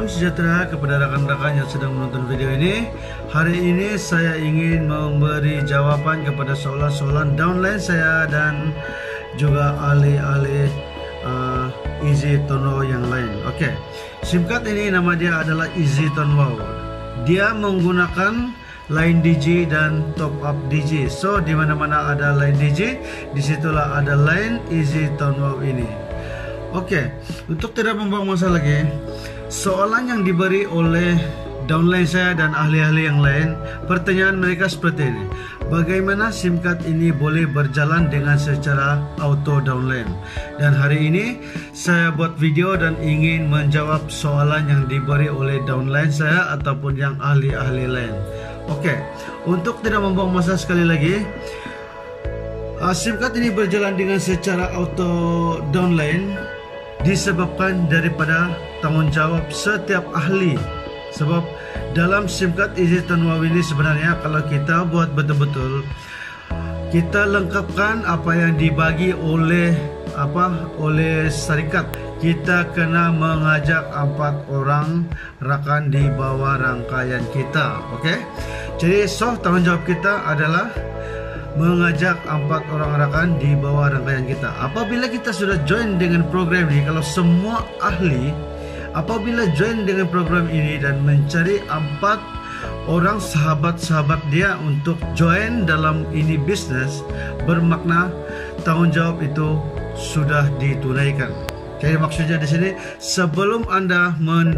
sejahtera kepada rakan-rakan yang sedang menonton video ini. Hari ini saya ingin memberi jawapan kepada soalan-soalan downline saya dan juga ahli-ahli EasyTone Wow yang lain. Okey, SIM card ini nama dia adalah EasyTone Wow. Dia menggunakan line DJ dan top up DJ. So di mana-mana ada line DJ, disitulah ada line EasyTone Wow ini. Okey, untuk tidak membuang masa lagi, soalan yang diberi oleh downline saya dan ahli-ahli yang lain, pertanyaan mereka seperti ini: bagaimana SIM card ini boleh berjalan dengan secara auto downline? Dan hari ini saya buat video dan ingin menjawab soalan yang diberi oleh downline saya ataupun yang ahli-ahli lain. Okey, untuk tidak membuang masa sekali lagi, SIM card ini berjalan dengan secara auto downline disebabkan daripada tanggungjawab setiap ahli. Sebab dalam SIM card EasyTone Wow ini sebenarnya kalau kita buat betul-betul, kita lengkapkan apa yang dibagi oleh syarikat. Kita kena mengajak 4 orang rakan di bawah rangkaian kita. Okey, jadi tanggungjawab kita adalah mengajak 4 orang rakan di bawah rangkaian kita. Apabila kita sudah join dengan program ini, kalau semua ahli apabila join dengan program ini dan mencari 4 orang sahabat-sahabat dia untuk join dalam ini bisnes, bermakna tanggungjawab itu sudah ditunaikan. Jadi maksudnya di sini, sebelum Anda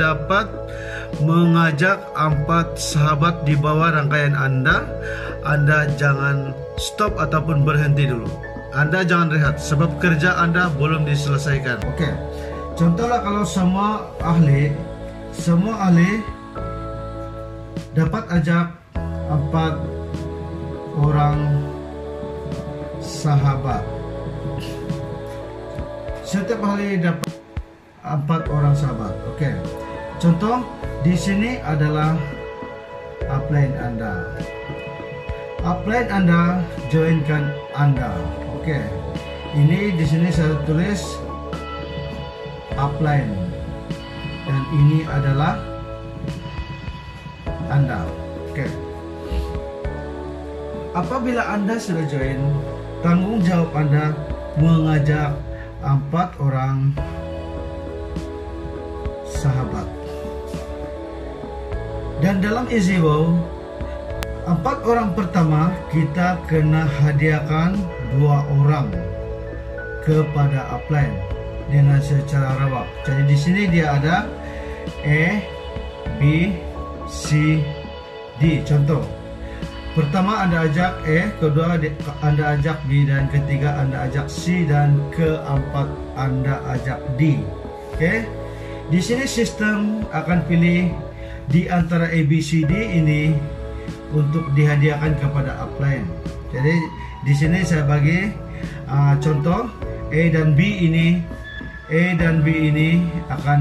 mengajak 4 sahabat di bawah rangkaian Anda jangan stop ataupun berhenti dulu. Anda jangan rehat sebab kerja Anda belum diselesaikan. Okey, contohlah kalau semua ahli dapat ajak 4 orang sahabat. Setiap ahli dapat 4 orang sahabat. Okey, contoh di sini adalah upline Anda. Upline Anda joinkan Anda. Okey, ini di sini saya tulis upline dan ini adalah Anda. Okey, apabila Anda sudah join, tanggung jawab Anda mengajak 4 orang sahabat. Dan dalam EasyWow, 4 orang pertama kita kena hadiahkan 2 orang kepada upline dengan secara rawak. Jadi di sini dia ada A, B, C, D. Contoh, pertama Anda ajak A, kedua Anda ajak B, dan ketiga Anda ajak C, dan keempat Anda ajak D. Okey, di sini sistem akan pilih di antara A, B, C, D ini untuk dihadiahkan kepada upline. Jadi di sini saya bagi contoh A dan B ini akan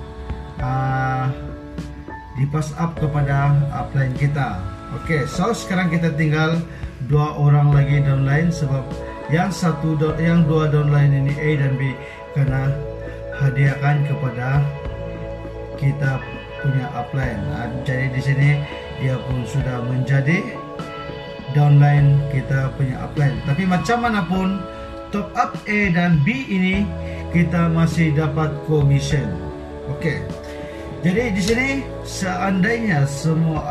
dipass up kepada upline kita. Okey, so sekarang kita tinggal 2 orang lagi downline sebab yang 2 downline ini A dan B kena hadiahkan kepada kita punya upline. Jadi di sini dia pun sudah menjadi downline kita punya upline. Tapi macam manapun, top up A dan B ini kita masih dapat commission. Okey, jadi di sini seandainya semua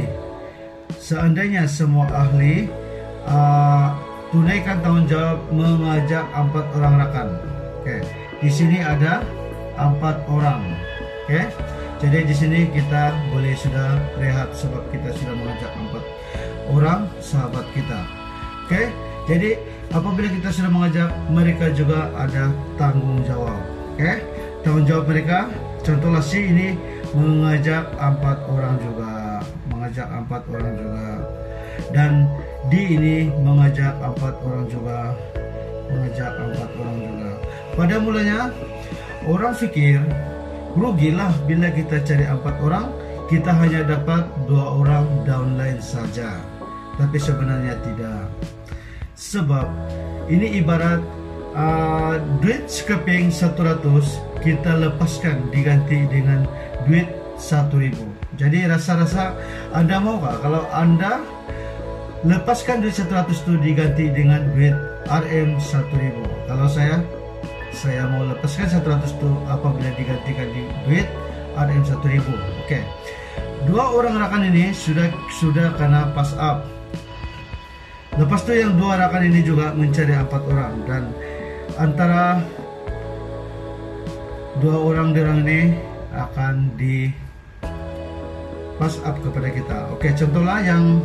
ahli tunaikan tanggungjawab mengajak 4 orang rakan. Okey, di sini ada 4 orang. Okey, jadi di sini kita boleh sudah rehat sebab kita sudah mengajak 4 orang sahabat kita. Okey, jadi apabila kita sudah mengajak, mereka juga ada tanggung jawab. Okey, tanggung jawab mereka, contohlah C ini mengajak 4 orang juga, dan D ini mengajak 4 orang juga, Pada mulanya orang fikir rugilah bila kita cari 4 orang, kita hanya dapat 2 orang downline saja. Tapi sebenarnya tidak. Sebab ini ibarat duit sekeping 100 kita lepaskan diganti dengan duit 1.000. Jadi rasa-rasa Anda mau kah kalau Anda lepaskan duit 100 itu diganti dengan duit RM 1.000? Kalau saya mau lepaskan 100 itu apabila digantikan di duit RM 1.000. Oke. Dua orang rakan ini sudah kena pass up. Lepas itu yang dua rakan ini juga mencari 4 orang, dan antara dua orang ini akan di pass up kepada kita. Oke, contohlah yang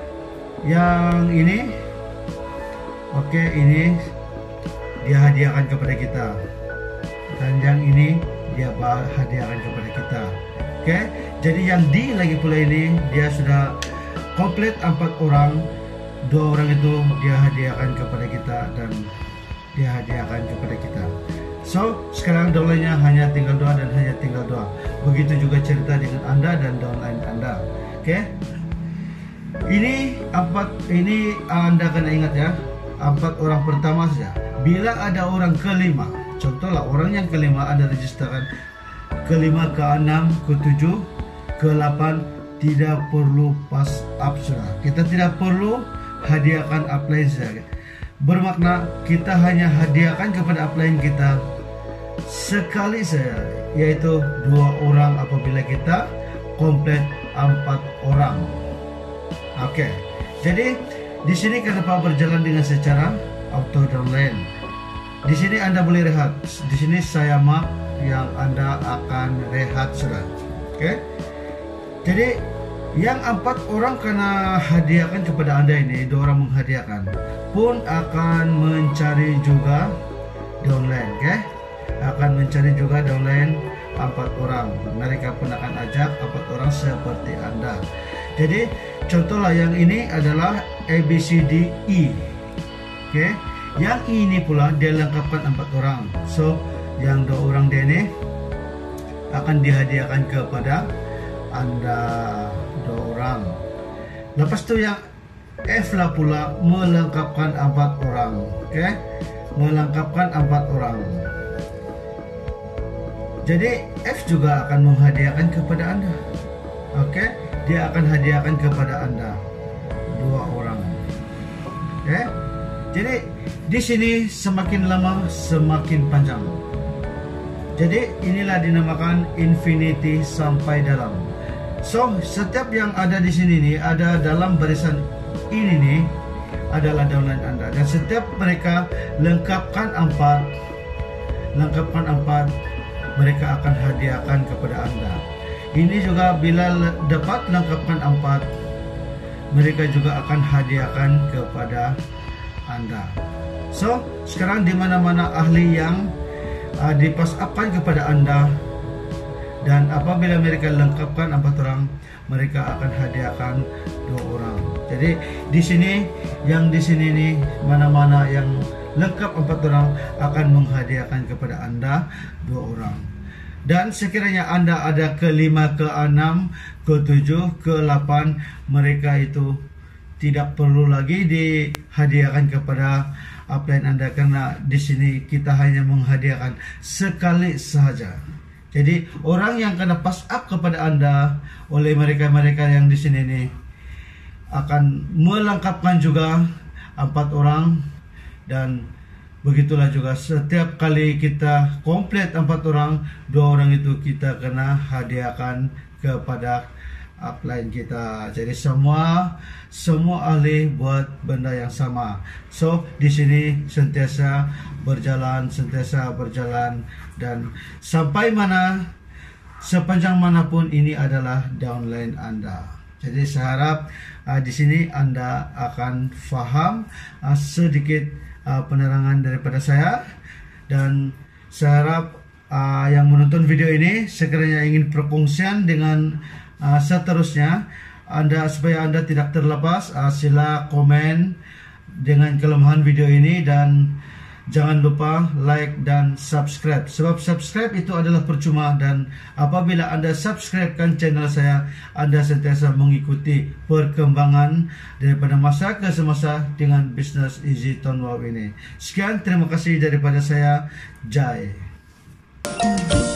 ini. Oke, ini dia hadiahkan kepada kita, dan yang ini dia hadiahkan kepada kita. Oke, jadi yang D lagi pula ini dia sudah komplit 4 orang. 2 orang itu dia hadiahkan kepada kita, dan dia hadiahkan kepada kita. So, sekarang downline-nya hanya tinggal 2 dan hanya tinggal 2. Begitu juga cerita dengan Anda dan downline Anda. Oke. Ini Anda kena ingat ya. 4 orang pertama saja. Bila ada orang kelima, contohlah orang yang kelima Anda registerkan, kelima, ke-6, ke-7, ke-8, tidak perlu pass up sudah. Kita tidak perlu hadiahkan upline saja. Bermakna kita hanya hadiahkan kepada upline kita sekali saja, yaitu 2 orang apabila kita komplit 4 orang. Oke. Jadi di sini kenapa berjalan dengan secara auto downline? Di sini Anda boleh rehat. Di sini saya mark yang Anda akan rehat sudah. Oke. Jadi yang 4 orang kena hadiahkan kepada Anda ini, 2 orang menghadiahkan, pun akan mencari juga downline. Oke. Akan mencari juga downline 4 orang. Mereka pun akan ajak 4 orang seperti Anda. Jadi contohlah yang ini adalah ABCDE. Oke. Yang ini pula dia lengkapkan 4 orang. So yang 2 orang dia ini akan dihadiahkan kepada Anda 2 orang. Lepas itu yang F lah pula melengkapkan 4 orang. Oke. Melengkapkan 4 orang. Jadi F juga akan menghadiahkan kepada Anda. Oke. Dia akan hadiahkan kepada Anda 2 orang. Oke. Jadi di sini semakin lama semakin panjang. Jadi inilah dinamakan infinity sampai dalam. So setiap yang ada di sini nih, ada dalam barisan ini nih adalah downline Anda, dan setiap mereka lengkapkan 4, mereka akan hadiahkan kepada Anda. Ini juga bila dapat lengkapkan 4, mereka juga akan hadiahkan kepada Anda. So sekarang di mana-mana ahli yang dipass upkan kepada Anda, dan apabila mereka lengkapkan 4 orang, mereka akan hadiahkan 2 orang. Jadi di sini nih mana-mana yang lengkap 4 orang akan menghadiahkan kepada Anda 2 orang. Dan sekiranya Anda ada ke-5, ke-6, ke-7, ke-8, mereka itu tidak perlu lagi dihadiahkan kepada upline Anda, karena di sini kita hanya menghadiahkan sekali sahaja. Jadi orang yang kena pass up kepada Anda oleh mereka-mereka yang di sini nih akan melengkapkan juga 4 orang, dan begitulah juga setiap kali kita komplit 4 orang, 2 orang itu kita kena hadiahkan kepada upline kita. Jadi semua ahli buat benda yang sama. So di sini sentiasa berjalan, dan sampai mana, sepanjang manapun ini adalah downline Anda. Jadi saya harap di sini Anda akan faham sedikit penerangan daripada saya, dan saya harap yang menonton video ini sekiranya ingin perkongsian dengan seterusnya supaya Anda tidak terlepas, sila komen dengan kelemahan video ini, dan jangan lupa like dan subscribe. Sebab subscribe itu adalah percuma, dan apabila Anda subscribekan channel saya, Anda sentiasa mengikuti perkembangan daripada masa ke semasa dengan bisnes Easy Tone Wow ini. Sekian, terima kasih daripada saya, Jai.